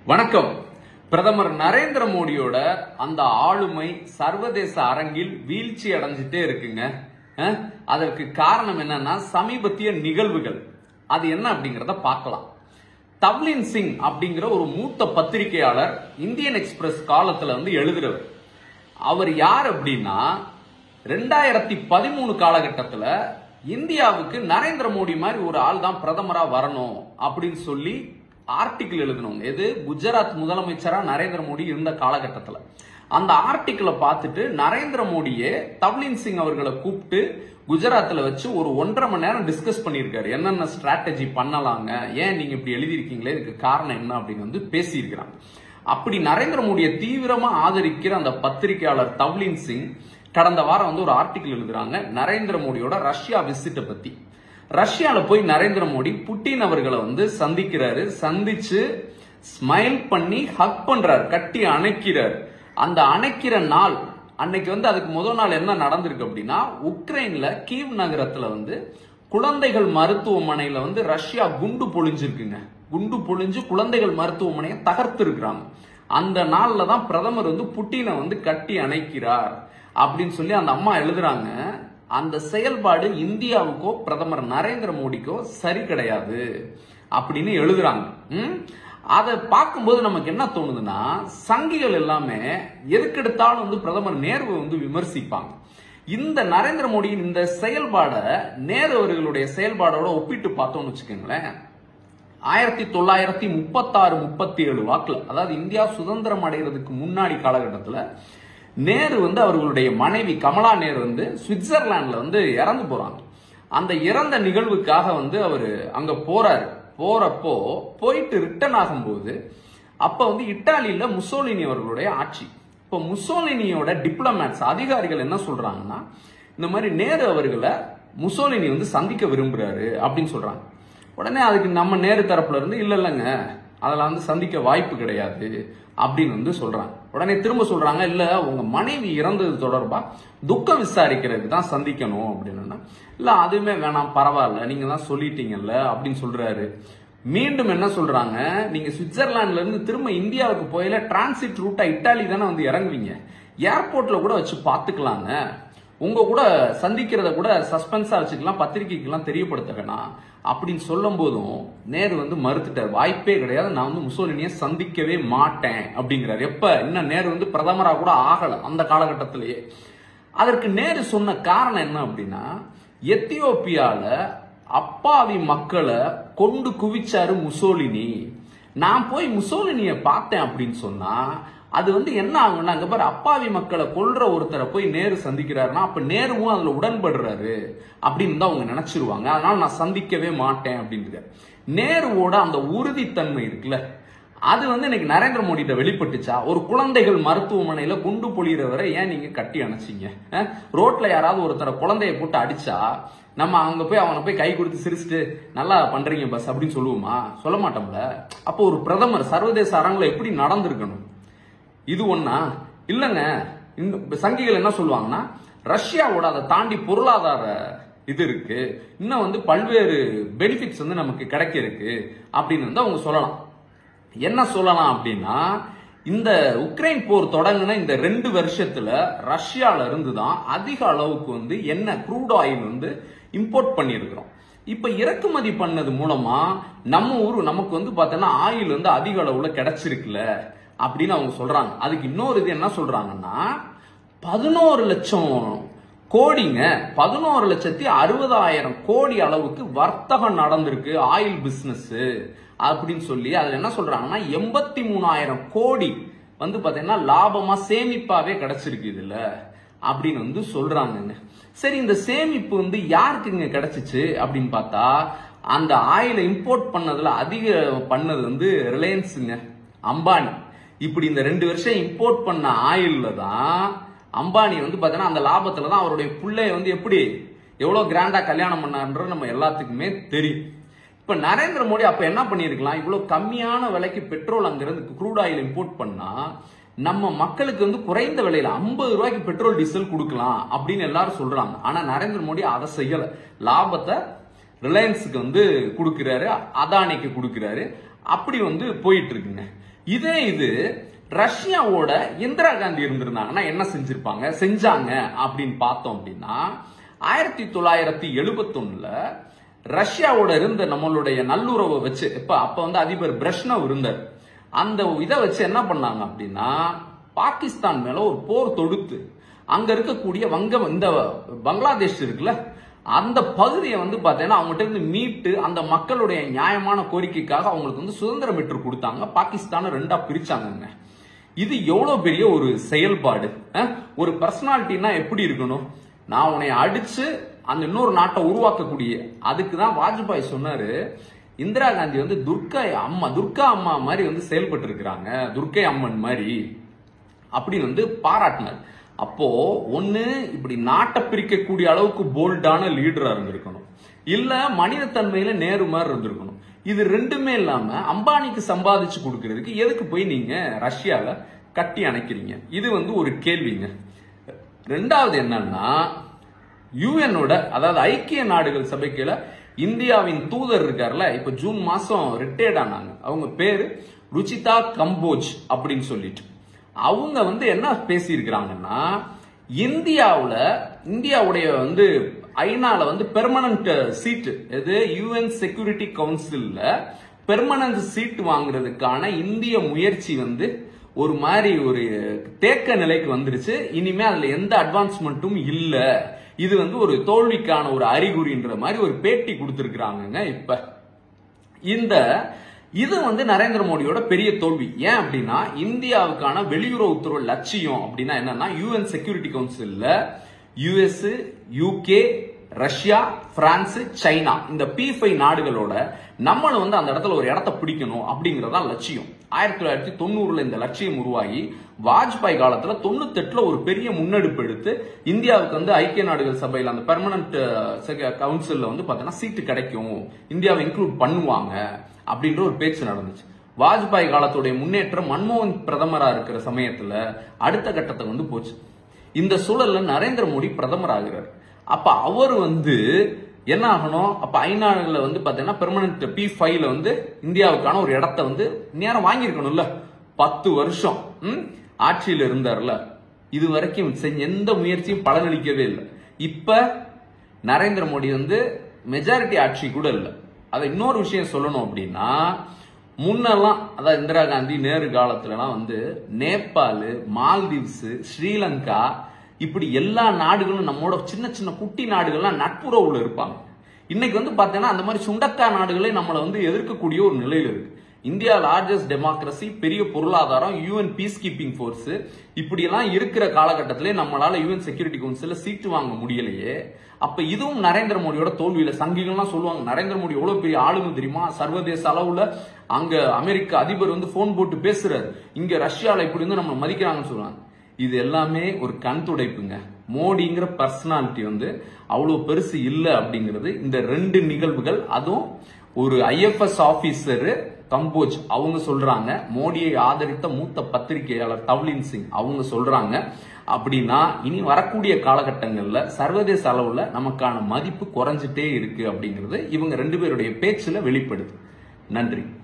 வணக்கம். பிரதமர் நரேந்திர மோடியோட அந்த ஆளுமை சர்வதேச அரங்கில் வீழ்ச்சி அடைஞ்சிட்டே இருக்குங்க. அதற்கு காரணம் என்னன்னா சமீபத்திய நிகழ்வுகள். அது என்ன அப்படிங்கறத பார்க்கலாம். தவ்லின் சிங் அப்படிங்கிற ஒரு மூத்த பத்திரிகையாளர் இந்தியன் எக்ஸ்பிரஸ் காலத்துல எழுதுறவர். அவர் யார் அப்படின்னா 2013 காலகட்டத்துல இந்தியாவுக்கு நரேந்திர மோடி மாதிரி ஒரு ஆள் தான் பிரதமரா வரணும் அப்படின்னு சொல்லி ஆர்டிகிள் எழுதணும். எது குஜராத் முதலமைச்சரா நரேந்திர மோடி இருந்த காலகட்டத்தில் அந்த ஆர்டிகிளை பார்த்துட்டு நரேந்திர மோடியே தவ்லின் சிங் அவர்களை கூப்பிட்டு குஜராத்ல வச்சு ஒரு 1.5 மணி நேரம் டிஸ்கஸ் பண்ணியிருக்காரு. என்னென்ன ஸ்ட்ராட்டஜி பண்ணலாங்க, ஏன் நீங்க இப்படி எழுதியிருக்கீங்களே, இதுக்கு காரணம் என்ன அப்படின்னு பேசியிருக்கிறாங்க. அப்படி நரேந்திர மோடியை தீவிரமா ஆதரிக்கிற அந்த பத்திரிகையாளர் தவ்லின் சிங் கடந்த வாரம் ஒரு ஆர்டிகிள் எழுதுறாங்க நரேந்திர மோடியோட ரஷ்யா விசிட்ட பத்தி. ரஷ்யால போய் நரேந்திர மோடி புட்டின் அவர்களை சந்திக்கிறாரு. சந்திச்சு ஸ்மைல் பண்ணி ஹக் பண்றாரு, கட்டி அணைக்கிறார். அந்த அணைக்கிற நாள் அன்னைக்கு அதுக்கு முதல் நாள் என்ன நடந்திருக்கு அப்படின்னா, உக்ரைன்ல கீவ் நகரத்துல குழந்தைகள் மருத்துவமனையில ரஷ்யா குண்டு பொழிஞ்சிருக்குங்க. குண்டு பொழிஞ்சு குழந்தைகள் மருத்துவமனையை தகர்த்து இருக்கிறாங்க. அந்த நாள்ல தான் பிரதமர் புட்டினை கட்டி அணைக்கிறார் அப்படின்னு சொல்லி அந்த அம்மா எழுதுறாங்க. அந்த செயல்பாடு இந்தியாவுக்கோ பிரதமர் நரேந்திர மோடிக்கோ சரி கிடையாது அப்படின்னு எழுதுறாங்க. அதை பார்க்கும்போது நமக்கு என்ன தோணுதுன்னா, சங்கிகள் எல்லாமே எதுக்கெடுத்தாலும் பிரதமர் நேருவை விமர்சிப்பாங்க. இந்த நரேந்திர மோடியின் இந்த செயல்பாட நேரு அவர்களுடைய செயல்பாடோட ஒப்பிட்டு பார்த்தோம்னு வச்சுக்கோங்களேன். 1936-37 வாக்குல, அதாவது இந்தியா சுதந்திரம் அடைகிறதுக்கு முன்னாடி காலகட்டத்தில் நேரு அவர்களுடைய மனைவி கமலா நேரு சுவிட்சர்லாந்துல இறந்து போறாங்க. அந்த இறந்த நிகழ்வுக்காக அவரு அங்க போறாரு. போறப்போ போயிட்டு ரிட்டர்ன் ஆகும்போது அப்ப இட்டாலியில முசோலினி அவர்களுடைய ஆட்சி. இப்ப முசோலினியோட டிப்ளமேட்ஸ் அதிகாரிகள் என்ன சொல்றாங்கன்னா, இந்த மாதிரி நேரு அவர்களை முசோலினி சந்திக்க விரும்புறாரு அப்படின்னு சொல்றாங்க. உடனே அதுக்கு நம்ம நேரு தரப்புல இருந்து இல்லைங்க, அதெல்லாம் சந்திக்க வாய்ப்பு கிடையாது அப்படின்னு சொல்றாங்க. உடனே திரும்ப சொல்றாங்க, இல்ல உங்க மனைவி இறந்தது தொடர்பா துக்க விசாரிக்கிறதுக்கு தான் சந்திக்கணும் அப்படின்னு. இல்ல அதுவுமே வேணாம், பரவாயில்ல, நீங்க தான் சொல்லிட்டீங்கல்ல அப்படின்னு சொல்றாரு. மீண்டும் என்ன சொல்றாங்க, நீங்க சுவிட்சர்லாந்துல இருந்து திரும்ப இந்தியாவுக்கு போயில டிரான்சிட் ரூட்டா இட்டாலி தானே இறங்குவீங்க, ஏர்போர்ட்ல கூட வச்சு பாத்துக்கலாங்க, உங்க கூட சந்திக்கிறத கூட சஸ்பென்ஸா வச்சுக்கலாம், பத்திரிகைக்கு எல்லாம் தெரியப்படுத்த வேணாம் அப்படின்னு சொல்லும் போதும் நேரு மறுத்துட்டார். வாய்ப்பே கிடையாது, நான் முசோலினியை சந்திக்கவே மாட்டேன் அப்படிங்கிறார். எப்ப இன்னும் நேரு பிரதமரா கூட ஆகல அந்த காலகட்டத்திலேயே. அதற்கு நேரு சொன்ன காரணம் என்ன அப்படின்னா, எத்தியோப்பியால அப்பாவி மக்களை கொண்டு குவிச்சாரு முசோலினி. நான் போய் முசோலினியை பார்த்தேன் அப்படின்னு சொன்னா அது என்ன ஆகும்னா, அங்க பாரு அப்பாவி மக்களை கொல்ற ஒருத்தரை போய் நேரு சந்திக்கிறாருன்னா அப்ப நேருவும் அதுல உடன்படுறாரு அப்படின்னு தான் அவங்க நினைச்சிருவாங்க. அதனால நான் சந்திக்கவே மாட்டேன் அப்படின்னு. நேருவோட அந்த உறுதித்தன்மை இருக்குல்ல, அது இன்னைக்கு நரேந்திர மோடி வெளிப்பட்டுச்சா? ஒரு குழந்தைகள் மருத்துவமனையில குண்டு பொழியறவரை ஏன் நீங்க கட்டி அணைச்சிங்க? ரோட்ல யாராவது ஒருத்தரை குழந்தைய போட்டு அடிச்சா நம்ம அங்க போய் அவனை போய் கை கொடுத்து சிரிச்சுட்டு நல்லா பண்றீங்க பஸ் அப்படின்னு சொல்லுவோமா? சொல்ல மாட்டோம்ல. அப்போ ஒரு பிரதமர் சர்வதேச அரங்குல எப்படி நடந்திருக்கணும்? இது ஒண்ணா இல்லங்க. இந்த சங்கிகள் என்ன சொல்லுவாங்கன்னா, ரஷ்யாவோட அதை தாண்டி பொருளாதார இது இருக்கு, இன்னும் பல்வேறு பெனிஃபிட்ஸ் நமக்கு கிடைக்க இருக்கு அப்படின்னு அவங்க சொல்லலாம். என்ன சொல்லலாம் அப்படின்னா, இந்த உக்ரைன் போர் தொடங்கின இந்த 2 வருஷத்துல ரஷ்யால இருந்து தான் அதிக அளவுக்கு என்ன க்ரூட் ஆயில் இம்போர்ட் பண்ணிருக்கிறோம். இப்ப இறக்குமதி பண்ணது மூலமா நம்ம ஊரு நமக்கு பார்த்தோன்னா ஆயில் அதிக அளவுல கிடைச்சிருக்குல்ல அப்படின்னு அவங்க சொல்றாங்க. அதுக்கு இன்னொரு இது என்ன சொல்றாங்கன்னா, 11 லட்சம் கோடிங்க, 11,60,000 கோடி அளவுக்கு வர்த்தகம் நடந்திருக்கு ஆயில் பிசினஸ் அப்படின்னு சொல்லி அதுல என்ன சொல்றாங்கன்னா 83,000 கோடி பாத்தீங்கன்னா லாபமா சேமிப்பாவே கிடைச்சிருக்கு இதுல அப்படின்னு சொல்றாங்க. சரி, இந்த சேமிப்பு யாருக்குங்க கிடைச்சிச்சு அப்படின்னு பார்த்தா, அந்த ஆயிலை இம்போர்ட் பண்ணதுல அதிக பண்ணது ரிலையன்ஸுங்க, அம்பானி. இப்படி இந்த 2 வருஷம் இம்போர்ட் பண்ண ஆயில்ல தான் அம்பானி பாத்தீங்கன்னா அந்த லாபத்துல தான் அவருடைய பிள்ளை எப்படி எவ்வளவு கிராண்டா கல்யாணம் பண்ணாருன்றது நம்ம எல்லாத்துக்குமே தெரியும். இப்ப நரேந்திர மோடி அப்ப என்ன பண்ணிருக்கலாம், இவ்வளவு கம்மியான விலைக்கு பெட்ரோல் அங்கிருந்து க்ரூட் ஆயில் இம்போர்ட் பண்ணா நம்ம மக்களுக்கு குறைந்த விலையில 50 ரூபாய்க்கு பெட்ரோல் டீசல் கொடுக்கலாம் அப்படின்னு எல்லாரும் சொல்றாங்க. ஆனா நரேந்திர மோடி அதை செய்யல. லாபத்தை ரிலையன்ஸுக்கு கொடுக்கிறாரு, அதானிக்கு கொடுக்கிறாரு. அப்படி போயிட்டு இருக்குங்க. இது ரஷ்யாவோட இந்திரா காந்தி இருந்திருந்தாங்கன்னா என்ன செஞ்சாங்க அப்படின்னு பார்த்தோம் அப்படின்னா 1971 ரஷ்யாவோட இருந்த நம்மளுடைய நல்லுறவை வச்சு அப்ப வந்து அதிபர் பிரஷ்னவ் இருந்தார். அந்த இதை வச்சு என்ன பண்ணாங்க அப்படின்னா பாகிஸ்தான் மேல ஒரு போர் தொடுத்து அங்க இருக்கக்கூடிய இந்த பங்களாதேஷ் இருக்குல்ல அந்த பகுதியை வந்து பாத்தீங்கன்னா அவங்ககிட்ட இருந்து மீட்டு அந்த மக்களுடைய நியாயமான கோரிக்கைக்காக அவங்களுக்கு வந்து சுதந்திரம் பெற்று கொடுத்தாங்க. பாகிஸ்தானை 2ஆ பிரிச்சாங்க. இது எவ்வளவு பெரிய ஒரு செயல்பாடு. ஒரு பர்சனாலிட்டினா எப்படி இருக்கணும், நான் உன்னை அடிச்சு அந்த இன்னொரு நாட்டை உருவாக்கக்கூடிய, அதுக்குதான் வாஜ்பாய் சொன்னாரு இந்திரா காந்தி வந்து துர்கா அம்மா மாதிரி வந்து செயல்பட்டு இருக்கிறாங்க, துர்க்கை அம்மன் மாதிரி அப்படின்னு வந்து பாராட்டினார். அப்போ ஒண்ணு இப்படி நாட்டை பிரிக்கக்கூடிய அளவுக்கு போல்டான லீடரா இருந்திருக்கணும், இல்ல மனித தன்மையில நேரு மாதிரி இருந்திருக்கணும். இது ரெண்டுமே இல்லாம அம்பானிக்கு சம்பாதிச்சு கொடுக்கறதுக்கு எதுக்கு போய் நீங்க ரஷ்யால கட்டி அணைக்கிறீங்க? இது வந்து ஒரு கேள்விங்க. ரெண்டாவது என்னன்னா யுஎனோட அதாவது ஐக்கிய நாடுகள் சபைக்குல இந்தியாவின் தூதர் இருக்காருல, இப்ப ஜூன் மாசம் ரிட்டையர்ட் ஆனாங்க. அவங்க பேரு ருச்சிதா கம்போஜ் அப்படின்னு சொல்லிட்டு அவங்க வந்து என்ன பேசி இருக்கிறாங்கன்னா இந்தியாவுடைய வந்து ஐநால வந்து பெர்மனன்ட் சீட் எது யுஎன் செக்யூரிட்டி கவுன்சில்ல பெர்மனன்ட் சீட் வாங்குறதுக்கான இந்திய முயற்சி வந்து ஒரு மாதிரி ஒரு தேக்க நிலைக்கு வந்துருச்சு. இனிமே அதுல எந்த அட்வான்ஸ்மெண்ட்டும் இல்ல, இது வந்து ஒரு தோல்விக்கான ஒரு அறிகுறின்ற மாதிரி ஒரு பேட்டி கொடுத்திருக்கிறாங்க. இப்ப இது வந்து நரேந்திர மோடியோட பெரிய தோல்வி. ஏன் அப்படின்னா இந்தியாவுக்கான வெளியுறவுத்துறை லட்சியம் அப்படின்னா என்னன்னா யுஎன் செக்யூரிட்டி கவுன்சில்ல US, UK, Russia, France, China இந்த P5 நாடுகளோட நம்மளும் வந்து அந்த இடத்துல ஒரு இடத்தை பிடிக்கணும் அப்படிங்கறதா லட்சியம். 1990 இந்த லட்சியம் உருவாகி வாஜ்பாய் காலத்துல 98 ஒரு பெரிய முன்னெடுப்பு எடுத்து இந்தியாவுக்கு வந்து ஐக்கிய நாடுகள் சபையில அந்த பெர்மனன்ட் கவுன்சில்ல வந்து பாத்தீங்கன்னா சீட்டு கிடைக்கும், இந்தியாவை இன்க்ளூட் பண்ணுவாங்க அப்படின்ற ஒரு பேச்சு நடந்துச்சு. வாஜ்பாய் காலத்துடைய முன்னேற்றம் மன்மோகன் பிரதமரா இருக்கிற சமயத்துல அடுத்த கட்டத்தை வந்து போச்சு. இந்த சூழல்ல நரேந்திர மோடி பிரதமர் ஆகிறார். அப்ப அவர் வந்து என்ன ஆகணும், அப்ப ஐநாடுல வந்து பாத்தீங்கன்னா பெர்மனன்ட் P5ல வந்து இந்தியாவுக்கான ஒரு இடத்தை வந்து நேரம் வாங்கியிருக்கணும்ல. 10 வருஷம் ஆட்சியில் இருந்தார்ல, இது வரைக்கும் செஞ்ச எந்த முயற்சியும் பலனளிக்கவே இல்லை. இப்ப நரேந்திர மோடி வந்து மெஜாரிட்டி ஆட்சி கூட இல்லை. அதை இன்னொரு விஷயம் சொல்லணும் அப்படின்னா முன்னெல்லாம் அதாவது இந்திரா காந்தி நேரு காலத்துலலாம் வந்து நேபாள், மால்தீவ்ஸ், ஸ்ரீலங்கா இப்படி எல்லா நாடுகளும் நம்மளோட சின்ன சின்ன குட்டி நாடுகள்லாம் நட்புறவுல இருப்பாங்க. இன்னைக்கு வந்து பாத்தீங்கன்னா அந்த மாதிரி சுண்டக்கா நாடுகளே நம்மளை வந்து எதிர்க்கக்கூடிய ஒரு நிலையில இருக்கு. இந்தியா லார்ஜஸ்ட் டெமோக்ரஸி, பெரிய பொருளாதாரம், யுஎன் பீஸ் கீப்பிங் போர்ஸ் இப்படி எல்லாம் இருக்கிற காலகட்டத்திலே நம்மளால யுஎன் செக்யூரிட்டி கவுன்சில்ல சீட்டு வாங்க முடியலையே. அப்ப இதுவும் நரேந்திர மோடியோட தோல்வியில. சங்கிகள்லாம் சொல்லுவாங்க நரேந்திர மோடி எவ்வளவு பெரிய ஆளுமை தெரியுமா, சர்வதேச அளவுல அங்க அமெரிக்க அதிபர் வந்து போன் போட்டு பேசுறாரு, இங்க ரஷ்யால இப்படி வந்து நம்ம மதிக்கிறாங்கன்னு சொல்லுவாங்க. இது எல்லாமே ஒரு கண் துடைப்புங்க. மோடிங்கிற பர்சனாலிட்டி வந்து அவ்வளவு பெருசு இல்லை அப்படிங்கிறது இந்த 2 நிகழ்வுகள். அதுவும் ஒரு IFS ஆபீசர் கம்போஜ் அவங்க சொல்றாங்க, மோடியை ஆதரித்த மூத்த பத்திரிகையாளர் தவ்லின் சிங் அவங்க சொல்றாங்க. அப்படின்னா இனி வரக்கூடிய காலகட்டங்கள்ல சர்வதேச அளவுல நமக்கான மதிப்பு குறைஞ்சிட்டே இருக்கு அப்படிங்கிறது இவங்க 2 பேருடைய பேச்சுல வெளிப்படுது. நன்றி.